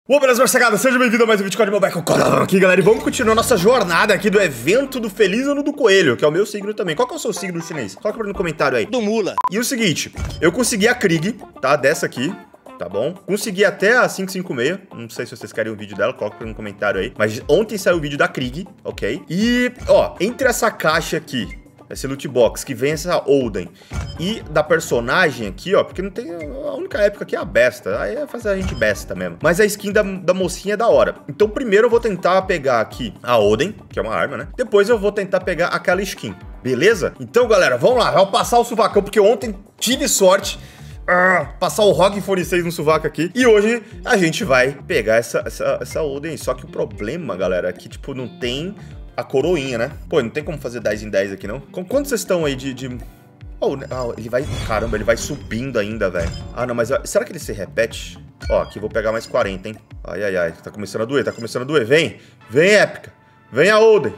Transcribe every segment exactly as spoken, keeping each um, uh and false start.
Ô, beleza, morcegada, seja bem-vindo a mais um vídeo de Mobile Coral aqui, galera. E vamos continuar nossa jornada aqui do evento do Feliz Ano do Coelho, que é o meu signo também. Qual que é o seu signo chinês? Coloca no comentário aí. Do mula. E o seguinte, eu consegui a Krieg, tá? Dessa aqui, tá bom? Consegui até a cinco cinco seis. Não sei se vocês querem um vídeo dela, coloca no comentário aí. Mas ontem saiu o vídeo da Krieg, ok? E, ó, entre essa caixa aqui, esse loot box, que vem essa Oden, e da personagem aqui, ó, porque não tem... A única época aqui é a besta, aí é fazer a gente besta mesmo. Mas a skin da, da mocinha é da hora. Então primeiro eu vou tentar pegar aqui a Oden, que é uma arma, né? Depois eu vou tentar pegar aquela skin, beleza? Então, galera, vamos lá, vamos passar o suvacão, porque ontem tive sorte... Uh, passar o Rogue quarenta e seis no sovaco aqui. E hoje a gente vai pegar essa, essa, essa Oden. Só que o problema, galera, é que, tipo, não tem a coroinha, né? Pô, não tem como fazer dez em dez aqui, não? Com quantos vocês estão aí de... de... Oh, oh, ele vai... Caramba, ele vai subindo ainda, velho. Ah, não, mas... Será que ele se repete? Ó, aqui vou pegar mais quarenta, hein? Ai, ai, ai. Tá começando a doer, tá começando a doer. Vem. Vem, épica. Vem a Oden.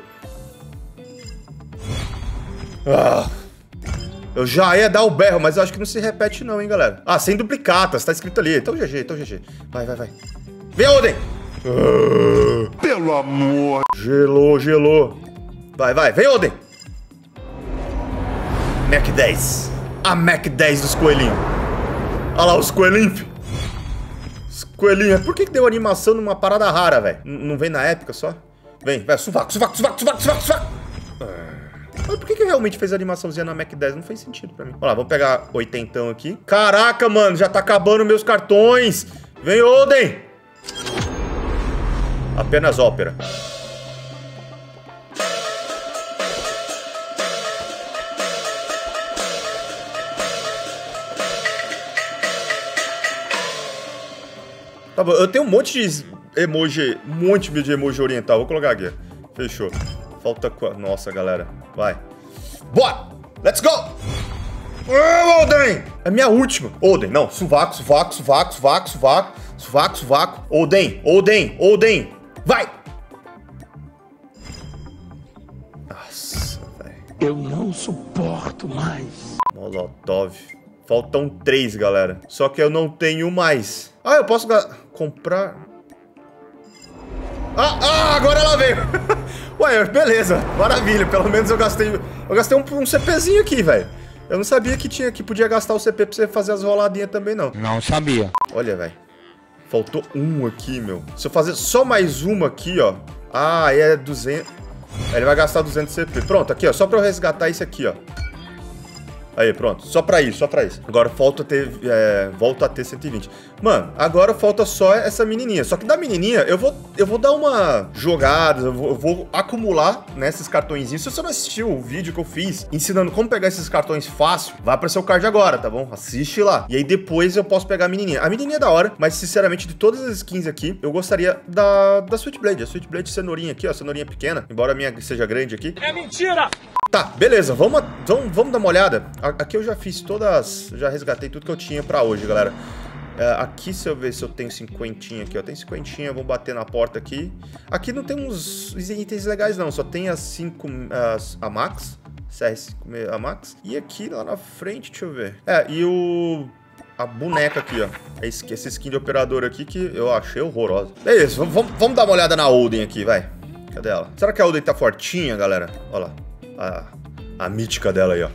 Ah... Eu já ia dar o berro, mas eu acho que não se repete não, hein, galera. Ah, sem duplicatas, tá escrito ali. Então G G, então G G. Vai, vai, vai. Vem, Oden! Uh, Pelo amor. Gelou, gelou. Vai, vai, vem, Oden! Mac dez. A Mac dez dos coelhinhos. Olha lá os coelhinhos, filho. Os coelhinhos. Por que que deu animação numa parada rara, velho? Não vem na época só? Vem, vai, suvaco, suvaco, suvaco, suvaco, suvaco, suvaco. Mas por que que realmente fez a animaçãozinha na Mac dez? Não fez sentido pra mim. Vamos lá, vamos pegar oitentão aqui. Caraca, mano, já tá acabando meus cartões. Vem, Oden! Apenas ópera. Tá bom, eu tenho um monte de emoji, um monte de emoji oriental. Vou colocar aqui. Fechou. Falta quatro. Nossa, galera. Vai. Bora! Let's go! Oh, Oden! É minha última. Oden, não. Suvaco, suvaco, suvaco, suvaco, suvaco. Suvaco, suvaco. Oden, Oden, Oden. Vai! Nossa, velho. Eu não suporto mais. Molotov. Faltam três, galera. Só que eu não tenho mais. Ah, eu posso comprar... Ah, ah, agora ela veio. Ué, beleza, maravilha. Pelo menos eu gastei Eu gastei um, um CPzinho aqui, velho. Eu não sabia que, tinha, que podia gastar o C P pra você fazer as roladinhas também, não. Não sabia. Olha, velho. Faltou um aqui, meu. Se eu fazer só mais uma aqui, ó. Ah, é duzentos. Ele vai gastar duzentos C P. Pronto, aqui, ó. Só pra eu resgatar isso aqui, ó. Aí, pronto. Só pra isso, só pra isso. Agora falta ter... É, volta a ter cento e vinte. Mano, agora falta só essa menininha. Só que da menininha, eu vou, eu vou dar uma jogada, eu vou, eu vou acumular nesses cartõezinhos. Se você não assistiu o vídeo que eu fiz ensinando como pegar esses cartões fácil, vai aparecer o card agora, tá bom? Assiste lá. E aí depois eu posso pegar a menininha. A menininha é da hora, mas sinceramente, de todas as skins aqui, eu gostaria da, da Switchblade. A Switchblade cenourinha aqui, ó. Cenourinha pequena. Embora a minha seja grande aqui. É mentira! Tá, beleza, vamos, vamos, vamos dar uma olhada. Aqui eu já fiz todas, já resgatei tudo que eu tinha pra hoje, galera. É, aqui, se eu ver se eu tenho cinquentinha aqui, ó, tem cinquentinha, vou bater na porta aqui. Aqui não tem uns itens legais não, só tem as cinco, as, a Max, C R cinco a Max. E aqui, lá na frente, deixa eu ver. É, e o... a boneca aqui, ó. Esse, esse skin de operador aqui que eu achei horrorosa. É isso, vamos, vamos, vamos dar uma olhada na Oden aqui, vai. Cadê ela? Será que a Oden tá fortinha, galera? Olha lá. A, a mítica dela aí, ó.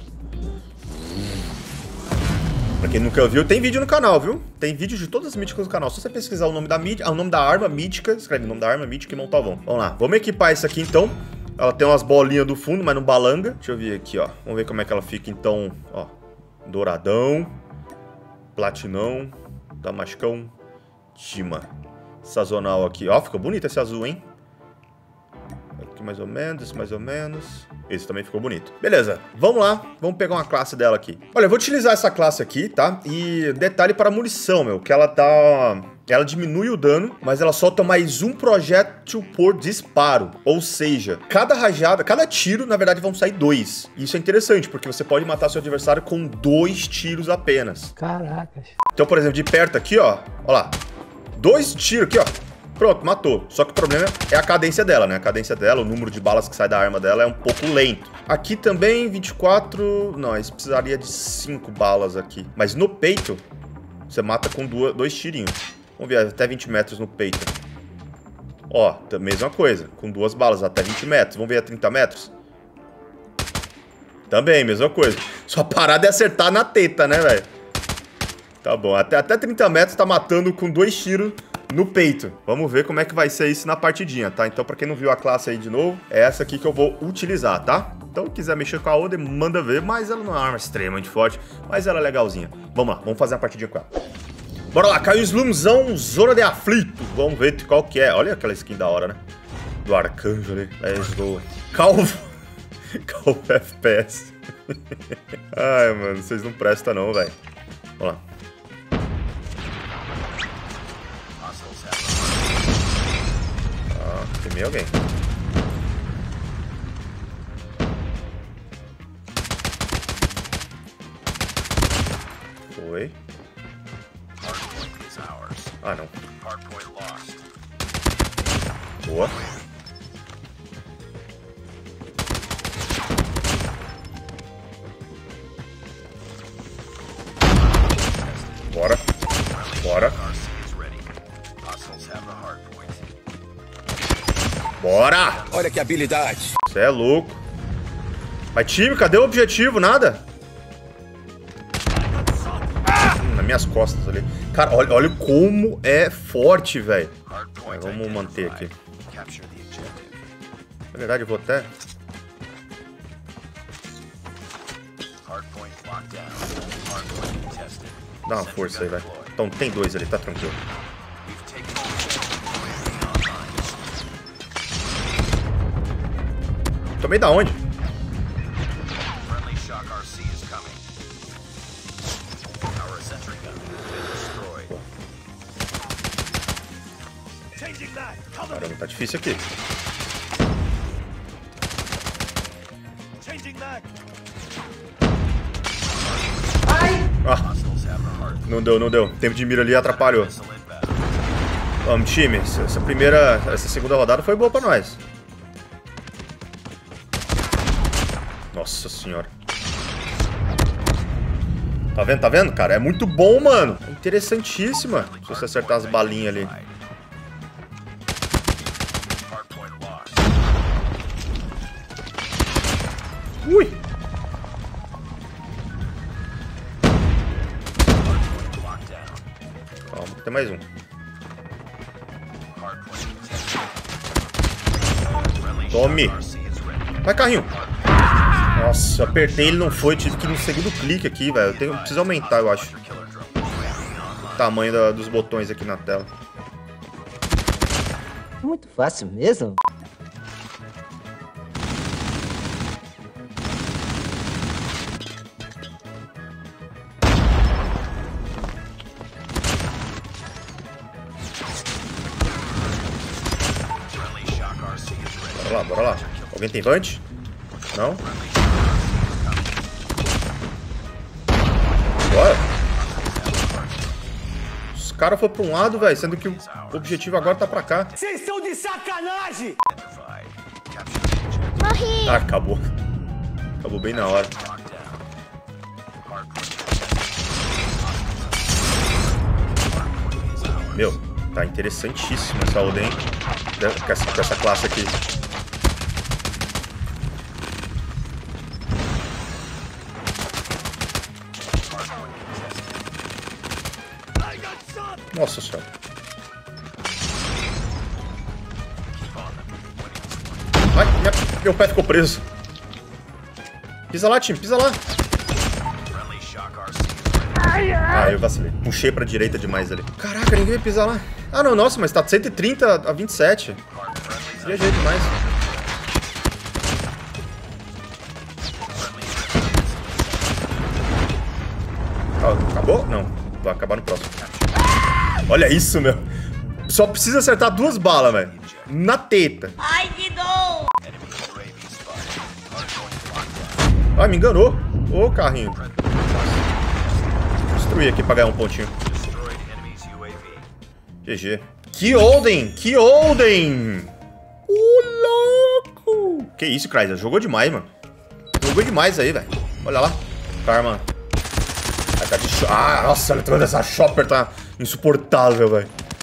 Pra quem nunca viu, tem vídeo no canal, viu? Tem vídeo de todas as míticas no canal. Se você pesquisar o nome da mítica, o nome da arma mítica, escreve o nome da arma mítica e monta vão. Vamos lá, vamos equipar isso aqui então. Ela tem umas bolinhas do fundo, mas não balanga. Deixa eu ver aqui, ó. Vamos ver como é que ela fica então, ó. Douradão, platinão, damascão, tima. Sazonal aqui, ó. Fica bonito esse azul, hein? Aqui mais ou menos, esse mais ou menos. Esse também ficou bonito. Beleza, vamos lá. Vamos pegar uma classe dela aqui. Olha, eu vou utilizar essa classe aqui, tá? E detalhe para a munição, meu. Que ela dá... Ela diminui o dano, mas ela solta mais um projétil por disparo. Ou seja, cada rajada, cada tiro, na verdade, vão sair dois. Isso é interessante, porque você pode matar seu adversário com dois tiros apenas. Caracas. Então, por exemplo, de perto aqui, ó. Ó lá. Dois tiros aqui, ó. Pronto, matou. Só que o problema é a cadência dela, né? A cadência dela, o número de balas que sai da arma dela é um pouco lento. Aqui também, vinte e quatro... Não, isso precisaria de cinco balas aqui. Mas no peito, você mata com duas, dois tirinhos. Vamos ver, até vinte metros no peito. Ó, mesma coisa. Com duas balas, até vinte metros. Vamos ver a trinta metros. Também, mesma coisa. Só parada é acertar na teta, né, velho? Tá bom, até, até trinta metros tá matando com dois tiros no peito. Vamos ver como é que vai ser isso na partidinha, tá? Então, pra quem não viu a classe aí de novo, é essa aqui que eu vou utilizar, tá? Então, se quiser mexer com a Oden, manda ver. Mas ela não é uma arma extremamente forte, mas ela é legalzinha. Vamos lá, vamos fazer uma partidinha com ela. Bora lá, caiu o Slumzão, Zona de Aflito. Vamos ver qual que é. Olha aquela skin da hora, né? Do Arcanjo ali. Let's go. Calvo. Calvo F P S. Ai, mano, vocês não prestam não, velho. Vamos lá. Ah, tem alguém. Foi. Ah, não. Boa. Bora. Bora. Bora! Olha que habilidade. Você é louco. Mas time, cadê o objetivo? Nada? Hum, nas minhas costas ali. Cara, olha, olha como é forte, velho. Vamos manter aqui. Na verdade, eu vou até... Dá uma força aí, velho. Então tem dois ali, tá tranquilo. Tomei da onde? Caramba, tá difícil aqui. Ah, não deu, não deu. Tempo de mira ali atrapalhou. Vamos, time. Essa primeira, essa segunda rodada foi boa pra nós. Nossa senhora. Tá vendo, tá vendo, cara? É muito bom, mano. É interessantíssima. Se você acertar as balinhas ali. Ui! Calma, tem mais um. Tome! Vai, carrinho! Nossa, eu apertei, ele não foi. Tive que ir no segundo clique aqui, velho. Eu tenho, eu preciso aumentar, eu acho, o tamanho da, dos botões aqui na tela. Muito fácil mesmo. Bora lá, bora lá. Alguém tem vante? Não? Bora. Os caras foram pra um lado, velho, sendo que o objetivo agora tá pra cá. Vocês estão de sacanagem! Ah, acabou. Acabou bem na hora. Meu, tá interessantíssimo essa Oden, hein? Com essa, com essa classe aqui. Nossa senhora. Ai, minha, meu pé ficou preso. Pisa lá, time, pisa lá. Ah, eu vacilei. Puxei pra direita demais ali. Caraca, ninguém vai pisar lá. Ah, não, nossa, mas tá de cento e trinta a vinte e sete. Viajei demais. Ah, acabou? Não, vai acabar no próximo. Olha isso, meu. Só precisa acertar duas balas, velho. Na teta. Ai, que dor! Ah, me enganou. Ô, carrinho. Destruir aqui pra ganhar um pontinho. G G. Que Oden! Que Oden! O louco! Que isso, Chrysler? Jogou demais, mano. Jogou demais aí, velho. Olha lá. Karma. Ah, nossa, a eletrônica dessa Chopper tá insuportável, velho.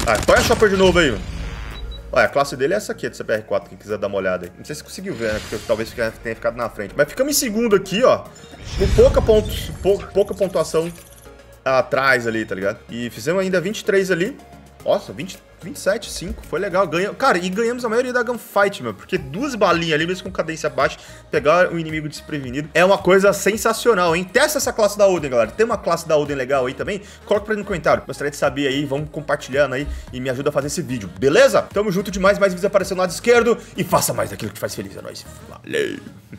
Ah, Toya Chopper de novo aí, mano. Olha, a classe dele é essa aqui, de C P R quatro, quem quiser dar uma olhada aí. Não sei se conseguiu ver, né? Porque talvez tenha ficado na frente. Mas ficamos em segundo aqui, ó. Com pouca, ponto, pou, pouca pontuação atrás ali, tá ligado? E fizemos ainda vinte e três ali. Nossa, vinte, vinte e sete, cinco. Foi legal. Ganha... Cara, e ganhamos a maioria da gunfight, meu. Porque duas balinhas ali, mesmo com cadência baixa, pegar o inimigo desprevenido é uma coisa sensacional, hein? Testa essa classe da Oden, galera. Tem uma classe da Oden legal aí também? Coloca pra mim no comentário. Gostaria de saber aí. Vamos compartilhando aí e me ajuda a fazer esse vídeo, beleza? Tamo junto demais. Mais vídeos aparecendo no lado esquerdo. E faça mais daquilo que te faz feliz. É nóis. Valeu!